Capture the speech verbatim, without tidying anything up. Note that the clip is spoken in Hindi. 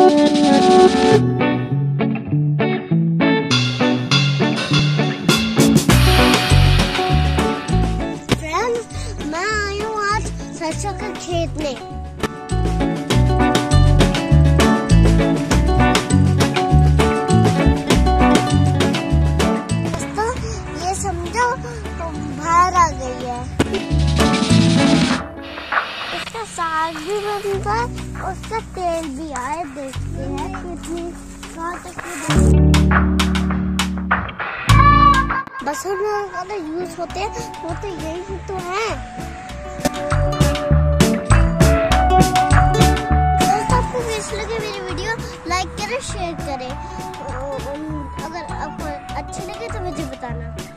मैं आई हूँ आज सरसों के खेत में। तो ये समझो बाहर आ गई है। इसका साग भी बनता है और उसका तेल भी आए। देखते हैं कितनी कहाँ तक बस हम यूज होते हैं, वो तो यही तो है। दोस्तों आपको कैसी लगे मेरी वीडियो, लाइक करें, शेयर करें। अगर आपको अच्छी लगे तो मुझे बताना।